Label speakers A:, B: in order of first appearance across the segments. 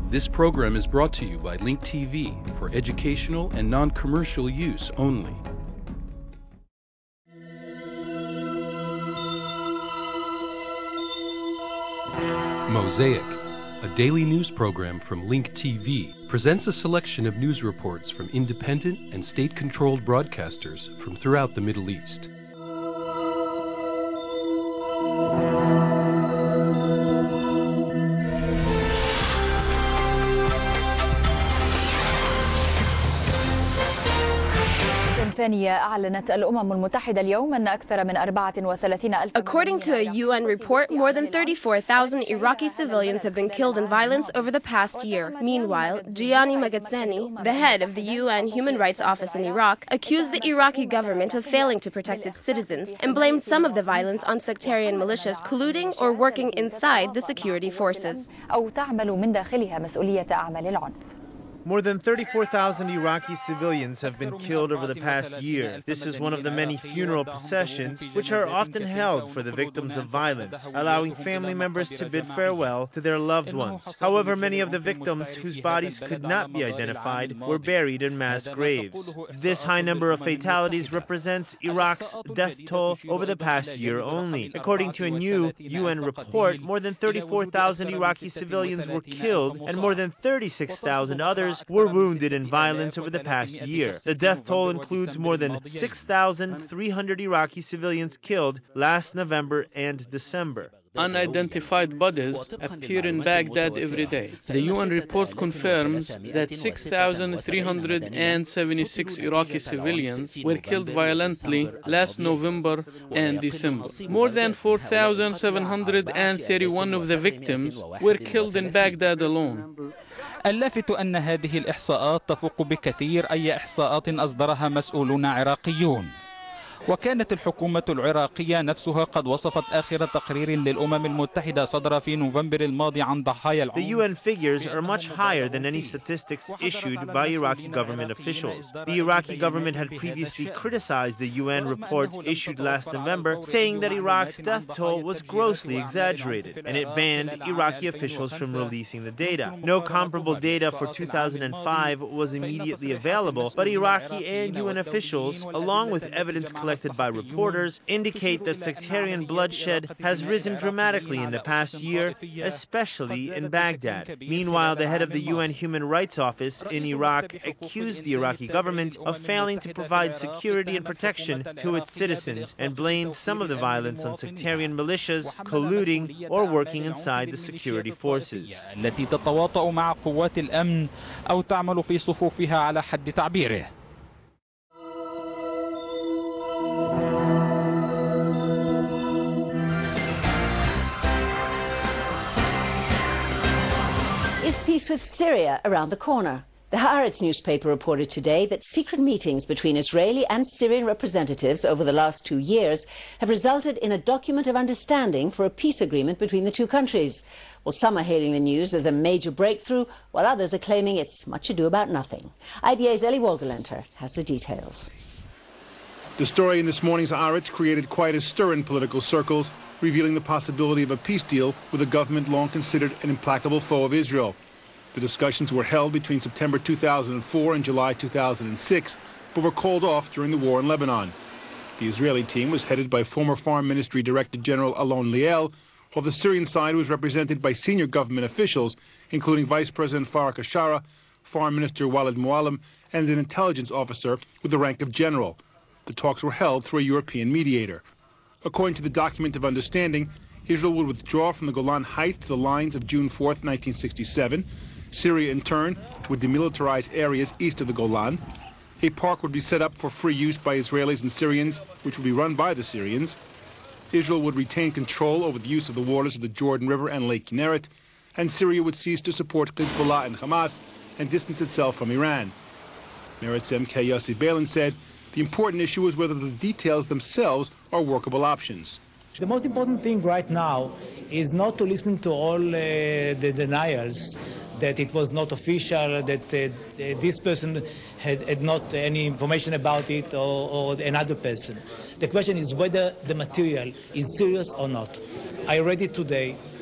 A: This program is brought to you by Link TV for educational and non-commercial use only. Mosaic, a daily news program from Link TV, presents a selection of news reports from independent and state-controlled broadcasters from throughout the Middle East.
B: ثانية أعلنت الأمم المتحدة اليوم أن أكثر من 34,000
C: According to a UN report, more than 34,000 Iraqi civilians have been killed in violence over the past year. Meanwhile, Gianni Magazzani, the head of the UN Human Rights Office in Iraq, accused the Iraqi government of failing to protect its citizens and blamed some of the violence on sectarian militias colluding or working inside the security forces.
B: أو تعمل من داخلها مسؤولية أعمال العنف.
D: More than 34,000 Iraqi civilians have been killed over the past year. This is one of the many funeral processions which are often held for the victims of violence, allowing family members to bid farewell to their loved ones. However, many of the victims whose bodies could not be identified were buried in mass graves. This high number of fatalities represents Iraq's death toll over the past year only. According to a new UN report, more than 34,000 Iraqi civilians were killed and more than 36,000 others were wounded in violence over the past year. The death toll includes more than 6,300 Iraqi civilians killed last November and December.
E: Unidentified bodies appear in Baghdad every day. The UN report confirms that 6,376 Iraqi civilians were killed violently last November and December. More than 4,731 of the victims were killed in Baghdad alone.
F: اللافت أن هذه الإحصاءات تفوق بكثير أي إحصاءات أصدرها مسؤولون عراقيون. وكانت الحكومة العراقية نفسها قد وصفت آخر تقرير للأمم المتحدة صدر في نوفمبر الماضي عن ضحايا العنف.
D: The UN figures are much higher than any statistics issued by Iraqi government officials. The Iraqi government had previously criticized the UN report issued last November, saying that Iraq's death toll was grossly exaggerated, and it banned Iraqi officials from releasing the data. No comparable data for 2005 was immediately available, but Iraqi and UN officials, along with evidence collected by reporters, indicate that sectarian bloodshed has risen dramatically in the past year, especially in Baghdad. Meanwhile, the head of the UN Human Rights Office in Iraq accused the Iraqi government of failing to provide security and protection to its citizens and blamed some of the violence on sectarian militias colluding or working inside the security forces.
F: التي تتواطأ مع قوات الأمن أو تعمل في صفوفها على حد تعبيره.
G: Is peace with Syria around the corner? The Haaretz newspaper reported today that secret meetings between Israeli and Syrian representatives over the last 2 years have resulted in a document of understanding for a peace agreement between the two countries. Well, some are hailing the news as a major breakthrough, while others are claiming it's much ado about nothing. IBA's Eli Wohlgelenter has the details.
H: The story in this morning's Haaretz created quite a stir in political circles, revealing the possibility of a peace deal with a government long considered an implacable foe of Israel. The discussions were held between September 2004 and July 2006, but were called off during the war in Lebanon. The Israeli team was headed by former Foreign Ministry Director General Alon Liel, while the Syrian side was represented by senior government officials, including Vice President Farak Ashara, Foreign Minister Walid Muallim, and an intelligence officer with the rank of general. The talks were held through a European mediator. According to the document of understanding, Israel would withdraw from the Golan Heights to the lines of June 4, 1967. Syria, in turn, would demilitarize areas east of the Golan. A park would be set up for free use by Israelis and Syrians, which would be run by the Syrians. Israel would retain control over the use of the waters of the Jordan River and Lake Kinneret, and Syria would cease to support Hezbollah and Hamas and distance itself from Iran. Meretz MK Yossi Beilin said the important issue is whether the details themselves are workable options.
I: The most important thing right now is not to listen to all the denials that it was not official, that this person had not any information about it, or another person. The question is whether the material is serious or not. I read it today.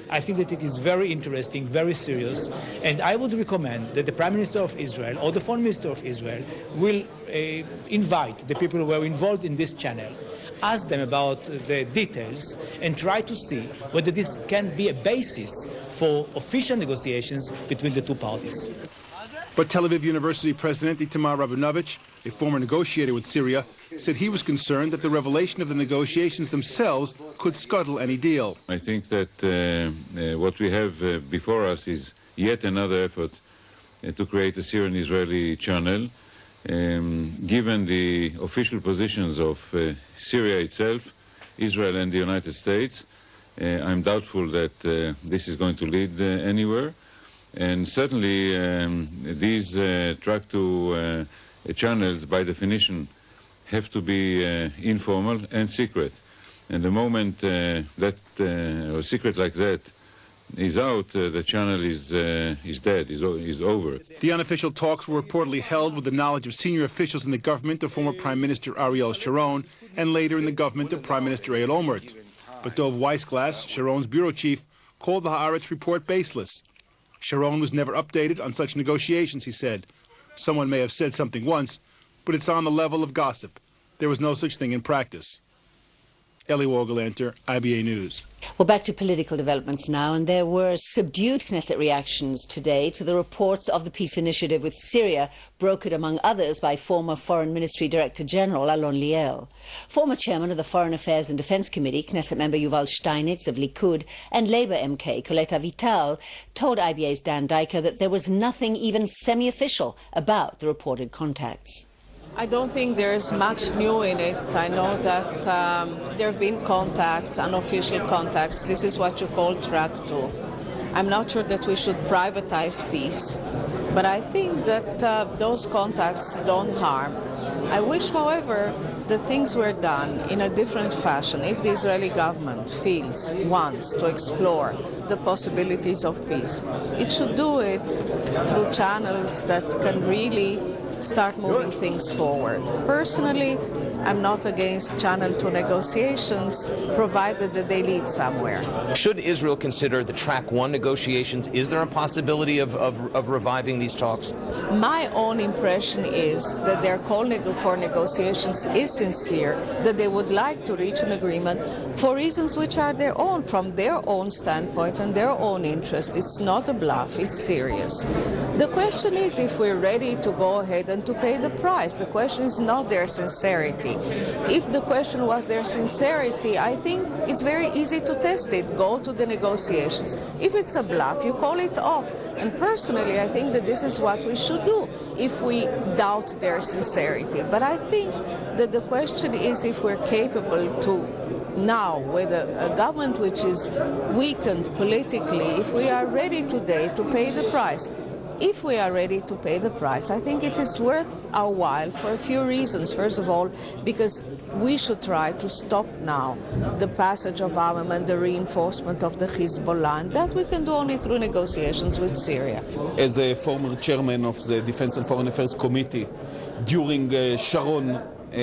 I: I think that it is very interesting, very serious, and I would recommend that the Prime Minister of Israel or the Foreign Minister of Israel will invite the people who were involved in this channel, ask them about the details, and try to see whether this can be a basis for official negotiations between the two parties.
H: But Tel Aviv University President Itamar Rabinovich, a former negotiator with Syria, said he was concerned that the revelation of the negotiations themselves could scuttle any deal.
J: I think that what we have before us is yet another effort to create a Syrian-Israeli channel. Given the official positions of Syria itself, Israel and the United States, I'm doubtful that this is going to lead anywhere. And certainly these track to channels, by definition, have to be informal and secret. And the moment that a secret like that is out, the channel is dead, is over.
H: The unofficial talks were reportedly held with the knowledge of senior officials in the government of former Prime Minister Ariel Sharon and later in the government of Prime Minister Ehud Olmert. But Dov Weissglass, Sharon's bureau chief, called the Haaretz report baseless. Sharon was never updated on such negotiations, he said. Someone may have said something once, but it's on the level of gossip. There was no such thing in practice. Eli Wogelanter, IBA News.
G: Well, back to political developments now, and there were subdued Knesset reactions today to the reports of the peace initiative with Syria, brokered among others by former Foreign Ministry Director General Alon Liel. Former chairman of the Foreign Affairs and Defense Committee, Knesset member Yuval Steinitz of Likud, and Labour MK Colette Avital told IBA's Dan Diker that there was nothing even semi-official about the reported contacts.
K: I don't think there's much new in it. I know that there have been contacts, unofficial contacts. This is what you call track 2. I'm not sure that we should privatize peace, but I think that those contacts don't harm. I wish, however, that things were done in a different fashion. If the Israeli government wants to explore the possibilities of peace, it should do it through channels that can really start moving things forward. Personally, I'm not against Channel 2 negotiations, provided that they lead somewhere.
L: Should Israel consider the Track 1 negotiations? Is there a possibility of reviving these talks?
K: My own impression is that their call for negotiations is sincere, that they would like to reach an agreement for reasons which are their own, from their own standpoint and their own interest. It's not a bluff, it's serious. The question is if we're ready to go ahead and to pay the price. The question is not their sincerity. If the question was their sincerity, I think it's very easy to test it. Go to the negotiations. If it's a bluff, you call it off. And personally, I think that this is what we should do if we doubt their sincerity. But I think that the question is if we're capable to now, with a government which is weakened politically, if we are ready today to pay the price. If we are ready to pay the price, I think it is worth our while for a few reasons. First of all, because we should try to stop now the passage of armament, the reinforcement of the Hezbollah, and that we can do only through negotiations with Syria.
M: As a former chairman of the Defense and Foreign Affairs Committee during Sharon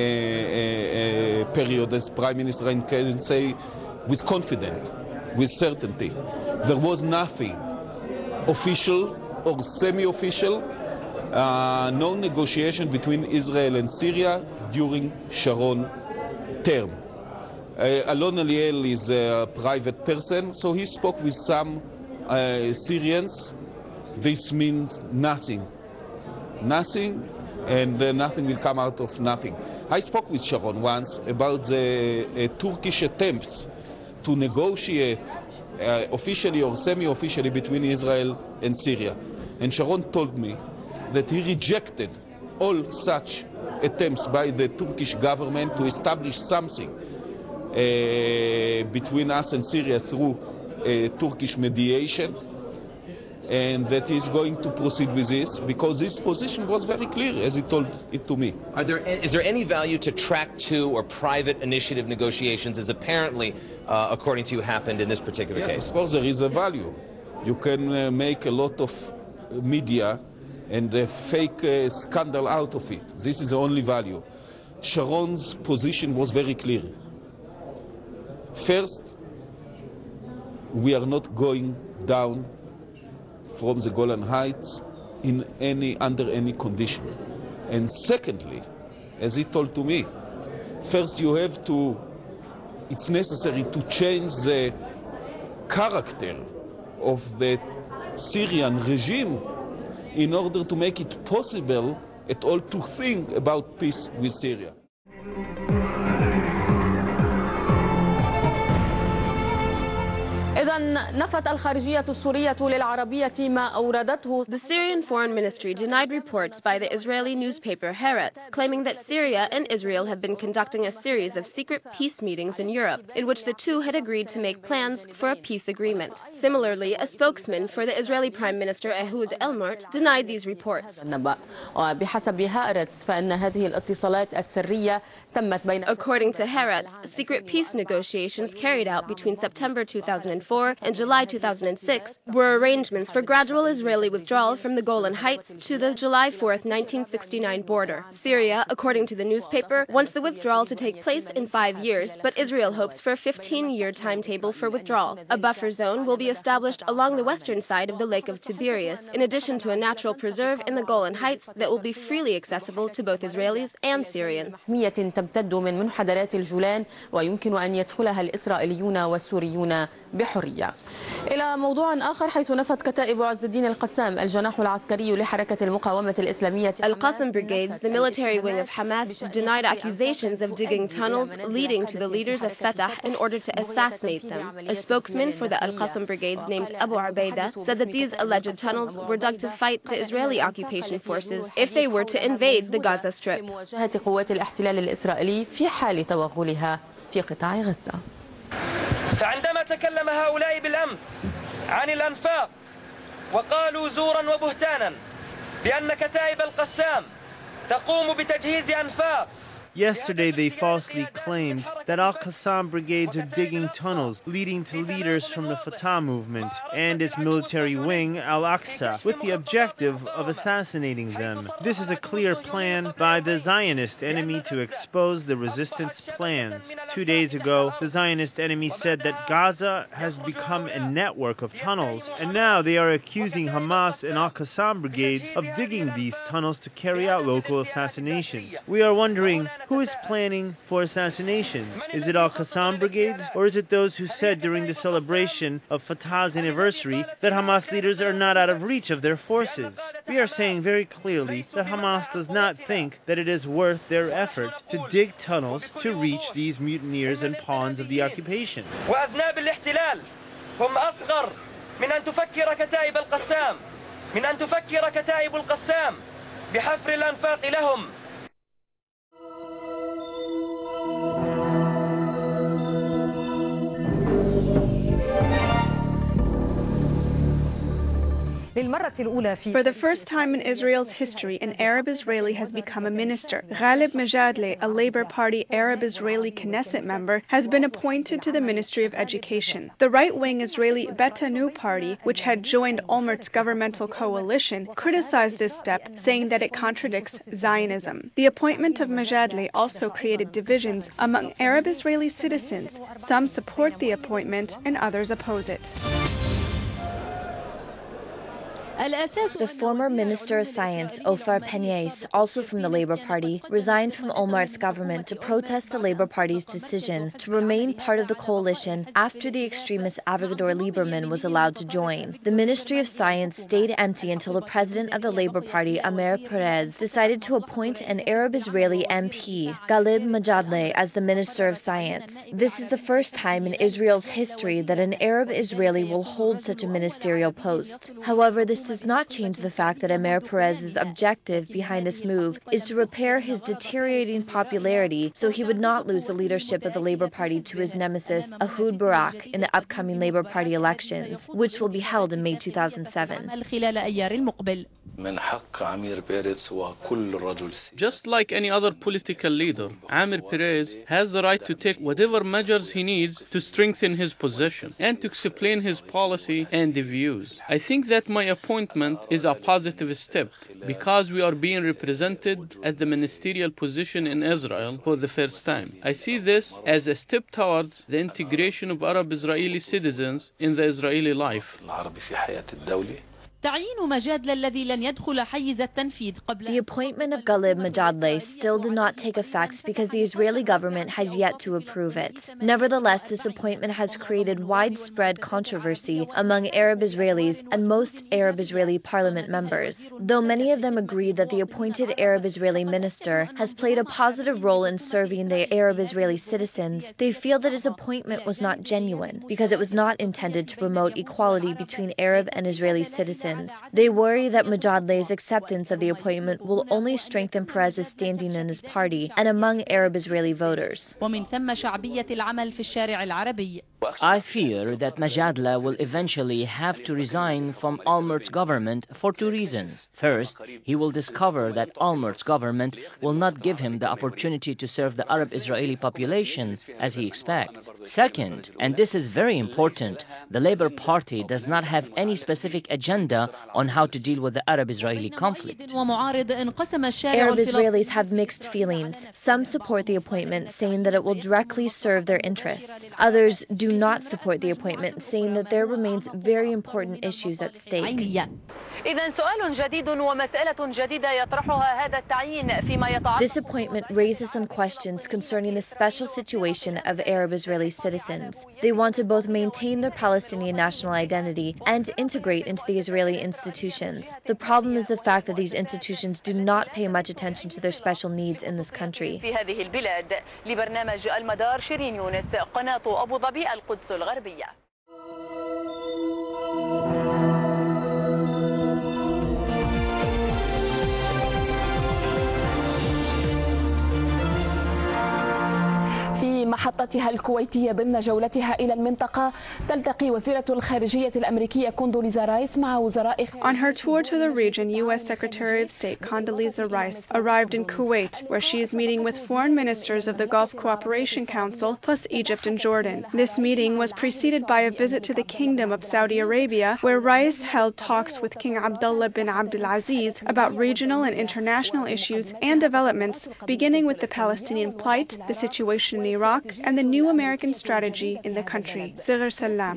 M: period as Prime Minister, I can say with confidence, with certainty, there was nothing official or semi-official, no negotiation between Israel and Syria during Sharon term. Alon Liel is a private person, so he spoke with some Syrians. This means nothing. Nothing, and nothing will come out of nothing. I spoke with Sharon once about the Turkish attempts to negotiate officially or semi-officially between Israel and Syria. And Sharon told me that he rejected all such attempts by the Turkish government to establish something between us and Syria through Turkish mediation, and that he is going to proceed with this because his position was very clear as he told it to me.
L: Is there any value to Track 2 or private initiative negotiations as apparently, according to you, happened in this particular case?
M: Yes, of course there is a value. You can make a lot of media and a fake scandal out of it. This is the only value. Sharon's position was very clear. First, we are not going down from the Golan Heights under any condition. And secondly, as he told to me, first it's necessary to change the character of the Syrian regime in order to make it possible at all to think about peace with Syria.
B: نفت الخارجية السورية للعربية ما أوردته.
C: The Syrian Foreign Ministry denied reports by the Israeli newspaper Haaretz, claiming that Syria and Israel have been conducting a series of secret peace meetings in Europe, in which the two had agreed to make plans for a peace agreement. Similarly, a spokesman for the Israeli Prime Minister Ehud Olmert denied these reports.
B: وبحسب هارتز فإن هذه الاتصالات السرية تمت بين.
C: According to Haaretz, secret peace negotiations carried out between September 2004 and July 2006 were arrangements for gradual Israeli withdrawal from the Golan Heights to the July 4, 1969 border. Syria, according to the newspaper, wants the withdrawal to take place in 5 years, but Israel hopes for a 15-year timetable for withdrawal. A buffer zone will be established along the western side of the Lake of Tiberias, in addition to a natural preserve in the Golan Heights that will be freely accessible to both Israelis and Syrians.
B: تمتد من منحدرات الجولان ويمكن أن يدخلها الإسرائيليون والسوريون بحرية. إلى موضوع آخر، حيث نفت كتائب عز الدين القسام الجناح العسكري لحركة المقاومة الإسلامية
C: Al-Qassam Brigades, the military wing of Hamas, denied accusations of digging tunnels leading to the leaders of Fatah in order to assassinate them. A spokesman for the Al-Qassam Brigades named Abu Ubaida said that these alleged tunnels were dug to fight the Israeli occupation forces if they were to invade the Gaza Strip.
B: مواجهة قوات الاحتلال الإسرائيلي في حال توغلها في قطاع غزة.
N: فعندما تكلم هؤلاء بالأمس عن الأنفاق وقالوا زورا وبهتانا بأن كتائب القسام تقوم بتجهيز أنفاق.
D: Yesterday, they falsely claimed that Al-Qassam brigades are digging tunnels leading to leaders from the Fatah movement and its military wing, Al-Aqsa, with the objective of assassinating them. This is a clear plan by the Zionist enemy to expose the resistance plans. 2 days ago, the Zionist enemy said that Gaza has become a network of tunnels, and now they are accusing Hamas and Al-Qassam brigades of digging these tunnels to carry out local assassinations. We are wondering, who is planning for assassinations? Is it Al-Qassam brigades, or is it those who said during the celebration of Fatah's anniversary that Hamas leaders are not out of reach of their forces? We are saying very clearly that Hamas does not think that it is worth their effort to dig tunnels to reach these mutineers and pawns of the occupation.
N: وأذناب الاحتلال هم أصغر من أن تفكر كتائب القسام، من أن تفكر كتائب القسام بحفر الأنفاق لهم.
O: For the first time in Israel's history, an Arab Israeli has become a minister. Ghalib Majadle, a Labour Party Arab Israeli Knesset member, has been appointed to the Ministry of Education. The right-wing Israeli Betanu party, which had joined Olmert's governmental coalition, criticized this step, saying that it contradicts Zionism. The appointment of Majadle also created divisions among Arab Israeli citizens. Some support the appointment and others oppose it.
P: The former Minister of Science, Ofar Penyes, also from the Labour Party, resigned from Olmert's government to protest the Labour Party's decision to remain part of the coalition after the extremist Avigdor Lieberman was allowed to join. The Ministry of Science stayed empty until the president of the Labour Party, Amir Perez, decided to appoint an Arab Israeli MP, Ghalib Majadle, as the Minister of Science. This is the first time in Israel's history that an Arab Israeli will hold such a ministerial post. However, this does not change the fact that Amir Perez's objective behind this move is to repair his deteriorating popularity so he would not lose the leadership of the Labour Party to his nemesis, Ehud Barak, in the upcoming Labour Party elections, which will be held in May 2007.
E: Just like any other political leader, Amir Perez has the right to take whatever measures he needs to strengthen his position and to explain his policy and views. I think that my appointment appointment is a positive step because we are being represented at the ministerial position in Israel for the first time. I see this as a step towards the integration of Arab Israeli citizens in the Israeli life.
P: The appointment of Ghalib Majadle still did not take effect because the Israeli government has yet to approve it. Nevertheless, this appointment has created widespread controversy among Arab Israelis and most Arab Israeli parliament members. Though many of them agree that the appointed Arab Israeli minister has played a positive role in serving the Arab Israeli citizens, they feel that his appointment was not genuine because it was not intended to promote equality between Arab and Israeli citizens. They worry that Majadle's acceptance of the appointment will only strengthen Perez's standing in his party and among Arab Israeli voters.
Q: I fear that Majadle will eventually have to resign from Olmert's government for two reasons. First, he will discover that Olmert's government will not give him the opportunity to serve the Arab Israeli population as he expects. Second, and this is very important, the Labour Party does not have any specific agenda on how to deal with the Arab-Israeli conflict.
P: Arab Israelis have mixed feelings. Some support the appointment, saying that it will directly serve their interests. Others do not support the appointment, saying that there remains very important issues at stake. This appointment raises some questions concerning the special situation of Arab Israeli citizens. They want to both maintain their Palestinian national identity and integrate into the Israeli institutions. The problem is the fact that these institutions do not pay much attention to their special needs in this country.
R: في محطتها الكويتية ضمن جولتها إلى المنطقة تلتقي وزيرة الخارجية الأمريكية كوندوليزا رايس مع وزراء.
O: On her tour to the region, U.S. Secretary of State Condoleezza Rice arrived in Kuwait, where she is meeting with foreign ministers of the Gulf Cooperation Council, plus Egypt and Jordan. This meeting was preceded by a visit to the Kingdom of Saudi Arabia, where Rice held talks with King Abdullah bin Abdulaziz about regional and international issues and developments, beginning with the Palestinian plight, the situation in Iraq, and the new American strategy in the country. Sigher Salam.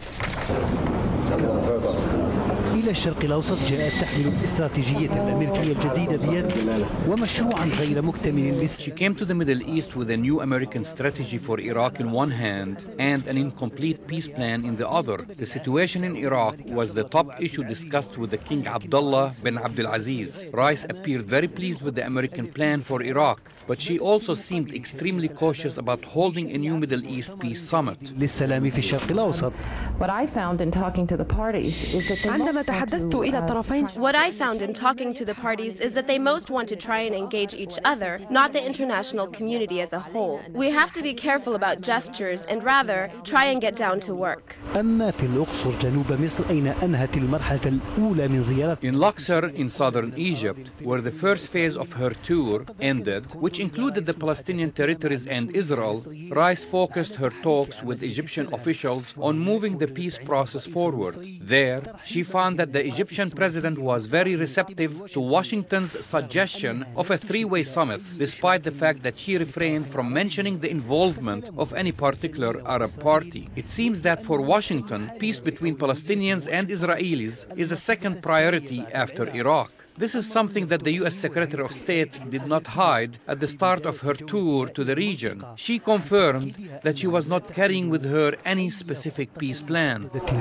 S: إلى الشرق الأوسط جاءت تحمل الاستراتيجية الأمريكية الجديدة بيد ومشروعا غير مكتمل.
T: She came to the Middle East with a new American strategy for Iraq in one hand and an incomplete peace plan in the other. The situation in Iraq was the top issue discussed with the King Abdullah bin Abdulaziz. Rice appeared very pleased with the American plan for Iraq, but she also seemed extremely cautious about holding a new Middle East peace summit.
S: للسلام في الشرق الأوسط.
U: What I found in talking to the parties is that
C: What I found in talking to the parties is that they most want to try and engage each other, not the international community as a whole. We have to be careful about gestures and rather try and get down to work.
S: أما في الأقصر جنوب مصر أين أنهت المرحلة الأولى من زيارة.
T: In Luxor in southern Egypt, where the first phase of her tour ended, which included the Palestinian territories and Israel, Rice focused her talks with Egyptian officials on moving the peace process forward. There, she found that the Egyptian president was very receptive to Washington's suggestion of a three-way summit, despite the fact that she refrained from mentioning the involvement of any particular Arab party. It seems that for Washington, peace between Palestinians and Israelis is a second priority after Iraq. This is something that the U.S. Secretary of State did not hide at the start of her tour to the region. She confirmed that she was not carrying with her any specific peace plan.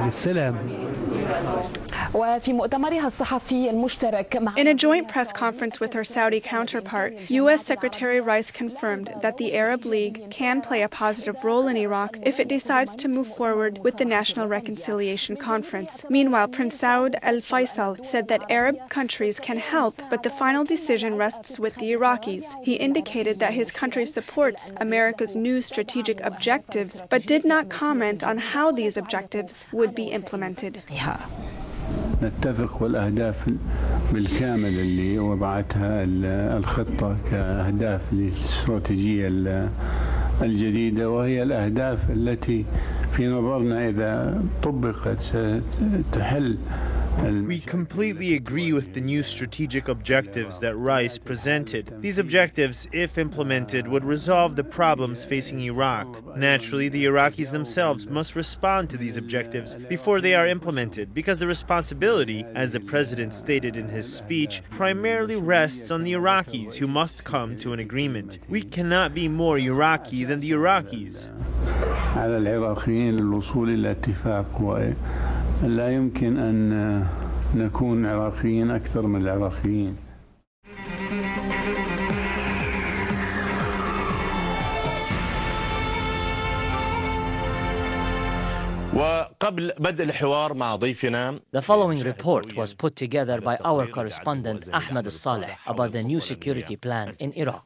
O: In a joint press conference with her Saudi counterpart, U.S. Secretary Rice confirmed that the Arab League can play a positive role in Iraq if it decides to move forward with the National Reconciliation Conference. Meanwhile, Prince Saud Al Faisal said that Arab countries can help, but the final decision rests with the Iraqis. He indicated that his country supports America's new strategic objectives, but did not comment on how these objectives would be implemented.
V: نتفق والأهداف بالكامل اللي وضعتها الخطة كأهداف للاستراتيجية الجديدة، وهي الأهداف التي في نظرنا إذا طبقت ستحل
D: We completely agree with the new strategic objectives that Rice presented. These objectives, if implemented, would resolve the problems facing Iraq. Naturally, the Iraqis themselves must respond to these objectives before they are implemented, because the responsibility, as the president stated in his speech, primarily rests on the Iraqis, who must come to an agreement. We cannot be more Iraqi than the Iraqis.
V: على العراقيين للوصول إلى اتفاق ولا يمكن أن نكون عراقيين أكثر من العراقيين.
A: وقبل بدء الحوار مع ضيفنا.
Q: The following report was put together by our correspondent Ahmed Saleh about the new security plan in Iraq.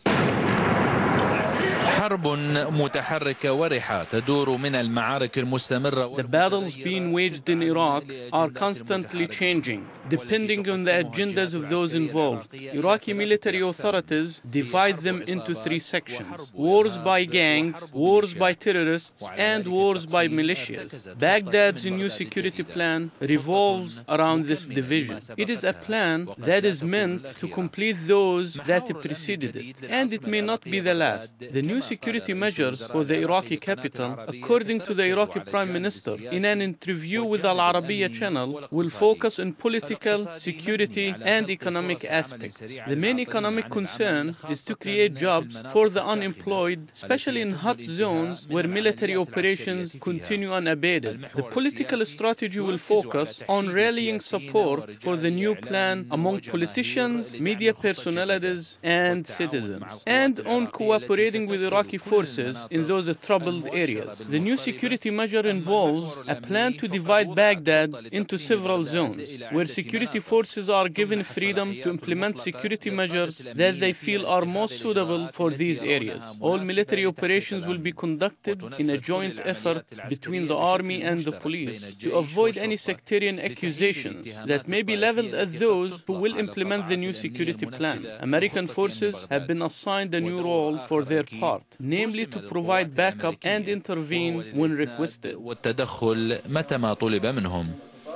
F: حرب متحركة ورحة تدور من المعارك المستمرة.
E: The battles being waged in Iraq are constantly changing, depending on the agendas of those involved. Iraqi military authorities divide them into three sections: wars by gangs, wars by terrorists, and wars by militias. Baghdad's new security plan revolves around this division. It is a plan that is meant to complete those that preceded it, and it may not be the last. The new security measures for the Iraqi capital, according to the Iraqi Prime Minister, in an interview with Al Arabiya channel, will focus on political, security, and economic aspects. The main economic concern is to create jobs for the unemployed, especially in hot zones where military operations continue unabated. The political strategy will focus on rallying support for the new plan among politicians, media personalities, and citizens, and on cooperating with Iraqi forces in those troubled areas. The new security measure involves a plan to divide Baghdad into several zones, where security forces are given freedom to implement security measures that they feel are most suitable for these areas. All military operations will be conducted in a joint effort between the army and the police to avoid any sectarian accusations that may be leveled at those who will implement the new security plan. American forces have been assigned a new role for their part, namely to provide backup and intervene when requested.
F: والتدخل متى ما طلب منهم.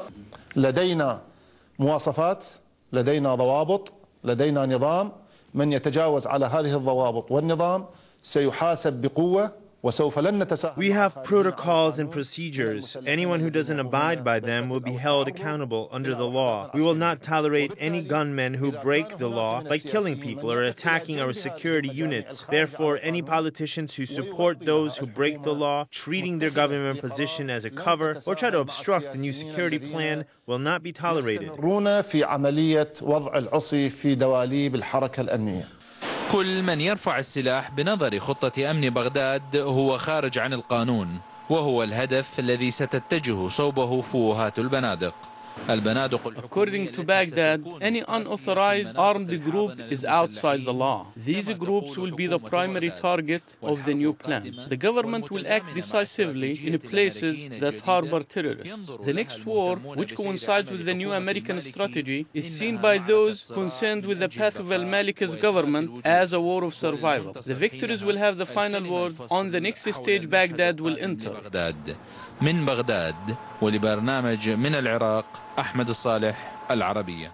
A: لدينا مواصفات، لدينا ضوابط، لدينا نظام. من يتجاوز على هذه الضوابط والنظام سيحاسب بقوة.
D: We have protocols and procedures. Anyone who doesn't abide by them will be held accountable under the law. We will not tolerate any gunmen who break the law by killing people or attacking our security units. Therefore, any politicians who support those who break the law, treating their government position as a cover, or try to obstruct the new security plan will not be tolerated.
A: في عملية وضع العصي في دواليب الحركة الأمنية.
F: كل من يرفع السلاح بنظر خطة أمن بغداد هو خارج عن القانون، وهو الهدف الذي ستتجه صوبه فوهات البنادق.
E: According to Baghdad, any unauthorized armed group is outside the law. These groups will be the primary target of the new plan. The government will act decisively in places that harbor terrorists. The next war, which coincides with the new American strategy, is seen by those concerned with the path of al-Malik's government as a war of survival. The victors will have the final word on the next stage Baghdad will enter.
F: من بغداد ولبرنامج من العراق أحمد الصالح العربية.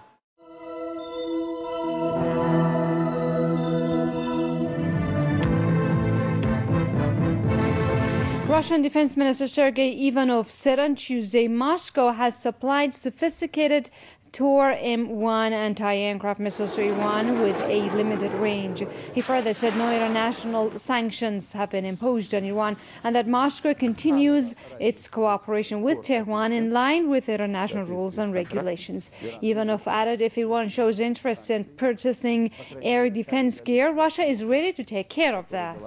W: Russian Defense Minister Sergei Ivanov said on Tuesday Moscow has supplied sophisticated Tor M1 anti-aircraft missiles to Iran with a limited range. He further said no international sanctions have been imposed on Iran and that Moscow continues its cooperation with Tehran in line with international rules and regulations. Ivanov added if Iran shows interest in purchasing air defense gear, Russia is ready to take care of that.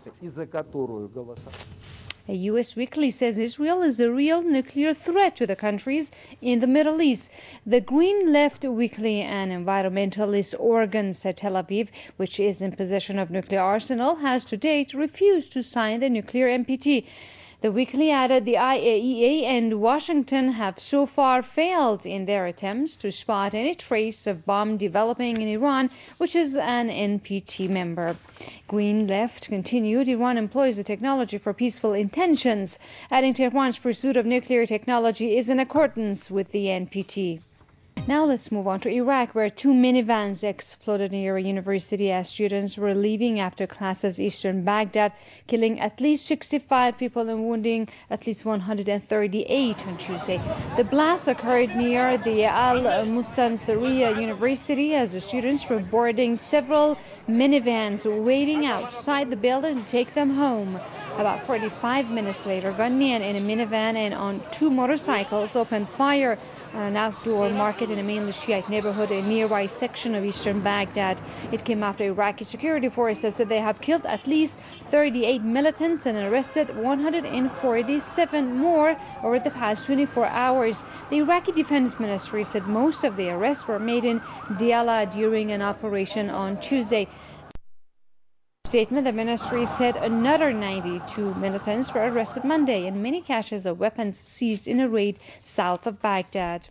W: A U.S. weekly says Israel is a real nuclear threat to the countries in the Middle East. The Green Left weekly, an environmentalist organ, said Tel Aviv, which is in possession of nuclear arsenal, has to date refused to sign the nuclear NPT. The weekly added the IAEA and Washington have so far failed in their attempts to spot any trace of bomb developing in Iran, which is an NPT member. Green Left continued, Iran employs the technology for peaceful intentions, adding Tehran's pursuit of nuclear technology is in accordance with the NPT. Now let's move on to Iraq, where 2 minivans exploded near a university as students were leaving after classes eastern Baghdad, killing at least 65 people and wounding at least 138 on Tuesday. The blast occurred near the Al-Mustansiriya University as the students were boarding several minivans waiting outside the building to take them home. About 45 minutes later, gunmen in a minivan and on 2 motorcycles opened fire on an outdoor market in a mainly Shiite neighborhood in a nearby section of eastern Baghdad. It came after Iraqi security forces said they have killed at least 38 militants and arrested 147 more over the past 24 hours. The Iraqi Defense Ministry said most of the arrests were made in Diyala during an operation on Tuesday. Statement, the ministry said another 92 militants were arrested Monday and many caches of weapons seized in a raid south of Baghdad.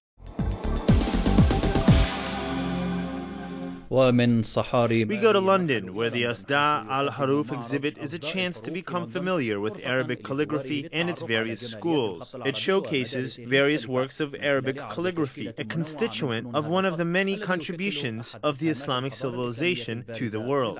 D: We go to London, where the Asda al-Haruf exhibit is a chance to become familiar with Arabic calligraphy and its various schools. It showcases various works of Arabic calligraphy, a constituent of one of the many contributions of the Islamic civilization to the world.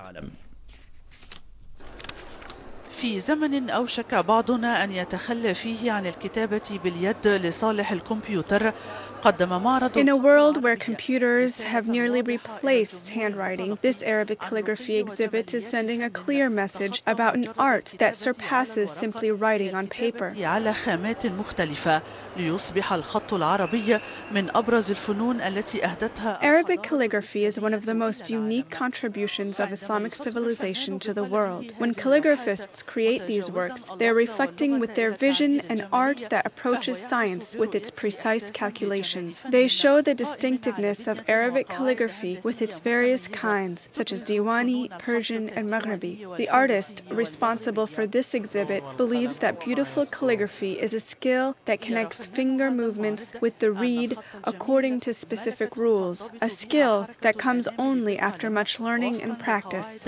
H: في زمن أوشك بعضنا أن يتخلى فيه عن الكتابة باليد لصالح الكمبيوتر قدم معرض.
O: In a world where computers have nearly replaced handwriting, this Arabic calligraphy exhibit is sending a clear message about an art that surpasses simply writing on paper.
H: على خامات مختلفة ليصبح الخط العربي من أبرز الفنون التي أهدتها.
O: Arabic calligraphy is one of the most unique contributions of Islamic civilization to the world. When calligraphists create these works, they're reflecting with their vision an art that approaches science with its precise calculations. They show the distinctiveness of Arabic calligraphy with its various kinds, such as Diwani, Persian, and Maghribi. The artist responsible for this exhibit believes that beautiful calligraphy is a skill that connects finger movements with the reed according to specific rules, a skill that comes only after much learning and practice.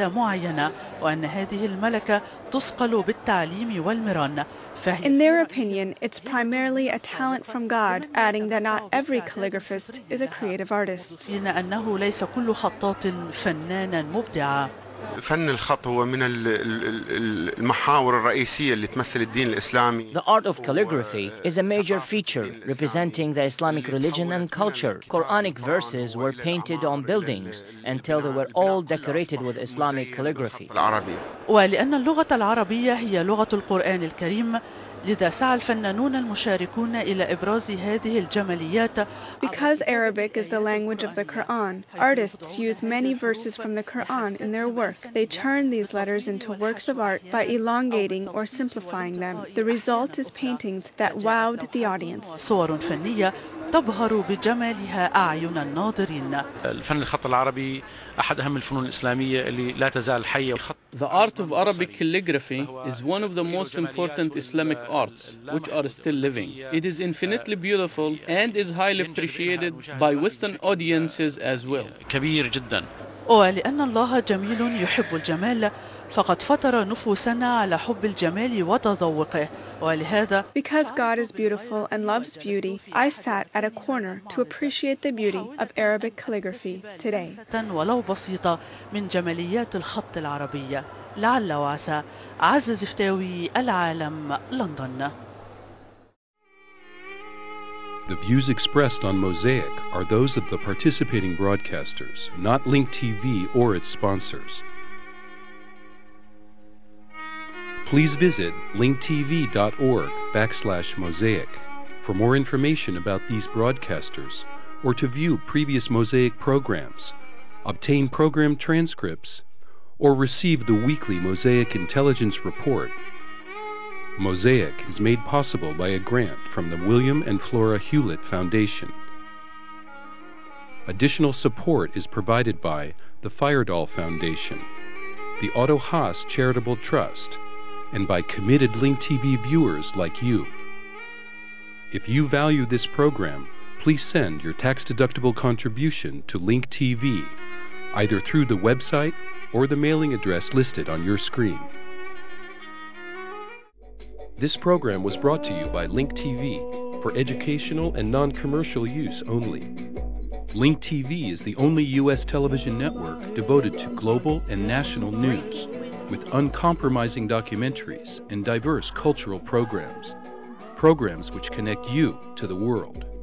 O: In their opinion, it's primarily a talent from God, adding that not every calligraphist is a creative artist.
I: فن الخط هو من المحاور الرئيسية اللي تمثل الدين الإسلامي.
Q: The art of calligraphy is a major feature representing the Islamic religion and culture. Quranic verses were painted on buildings until they were all decorated with Islamic calligraphy.
H: ولأن اللغة العربية هي لغة القرآن الكريم لذا سعى الفنانون المشاركون إلى إبراز هذه الجماليات.
O: Because Arabic is the language of the Quran, artists use many verses from the Quran in their work. They turn these letters into works of art by elongating or simplifying them. The result is paintings that wowed the audience.
H: صور فنية تبهر بجمالها أعين الناظرين.
J: الفن الخط العربي أحد أهم الفنون الإسلامية اللي لا تزال حية.
E: The art of Arabic calligraphy is one of the most important Islamic arts, which are still living. It is infinitely beautiful and is highly appreciated by Western audiences as well.
J: كبير جدا.
H: ولأن الله جميل يحب الجمال فقد فطر نفوسنا على حب الجمال وتذوقه ولهذا.
O: Because God is beautiful and loves beauty, I sat at a corner to appreciate the beauty of Arabic calligraphy today.
H: ولو بسيطة من جماليات الخط العربي. لعل وعسى. عز زفتاوي، العالم، لندن.
X: The views expressed on Mosaic are those of the participating broadcasters, not Link TV or its sponsors. Please visit linktv.org/mosaic for more information about these broadcasters or to view previous Mosaic programs, obtain program transcripts, or receive the weekly Mosaic Intelligence Report. Mosaic is made possible by a grant from the William and Flora Hewlett Foundation. Additional support is provided by the Feyerdahl Foundation, the Otto Haas Charitable Trust, and by committed Link TV viewers like you. If you value this program, please send your tax-deductible contribution to Link TV, either through the website or the mailing address listed on your screen. This program was brought to you by Link TV for educational and non-commercial use only. Link TV is the only U.S. television network devoted to global and national news, with uncompromising documentaries and diverse cultural programs which connect you to the world.